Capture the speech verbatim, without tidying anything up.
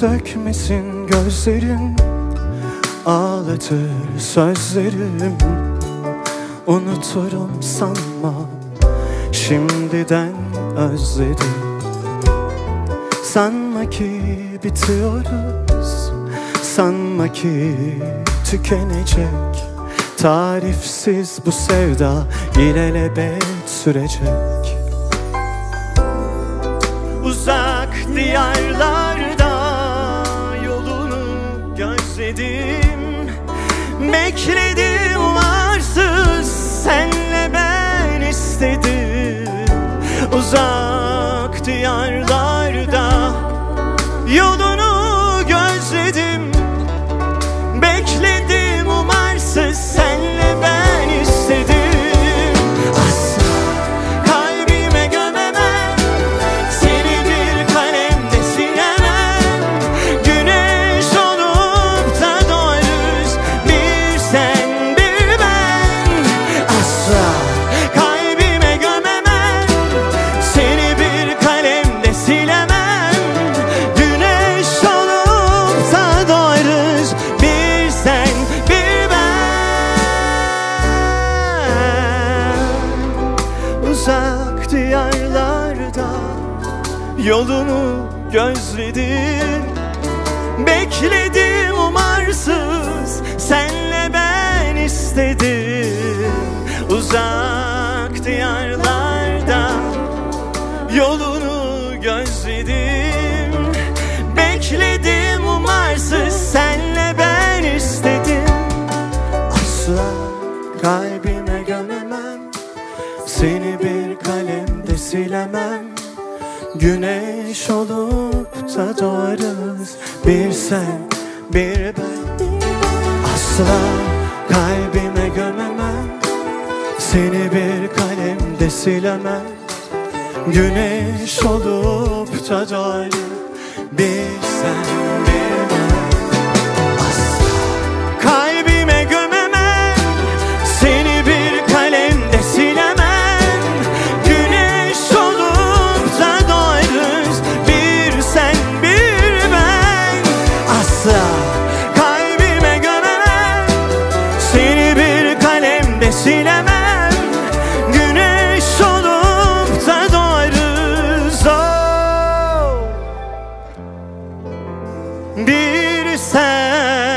sökmesin gözlerim, ağlatır sözlerim. Unuturum sanma, şimdiden özledim. Sanma ki bitiyoruz, sanma ki tükenecek. Tarifsiz bu sevda ilelebet sürecek. Uzak diyarlarda yolunu gözledim, bekledim umarsız, senle ben istedim. Uzak diyarlarda yolunu gözledim, bekledim umarsız, senle ben istedim. Asla kalbime gömemem, seni bir kalemde silemem. Güneş olup da doğarız, bir sen bir ben. Asla kalbime gömemem, seni bir kalemde silemem. Güneş olup da doğarız, bir sen bir ben. Uzak diyarlarda yolunu gözledim, bekledim umarsız, senle ben istedim. Uzak diyarlarda yolunu gözledim, bekledim umarsız, senle ben istedim. Asla kalbime gömemem, seni bir kalemde silemem. Güneş olup da doğarız, bir sen bir ben. Asla kalbime gömemem, seni bir kalemde silemem. Güneş olup da doğarız, bir sen bir ben. Asla kalbime gömemem, seni bir kalemde silemem. Güneş olup da doğarız, bir sen bir ben. Asla kalbime gömemem, seni bir kalemde silemem. Güneş olup da doğarız, oh. Bir sen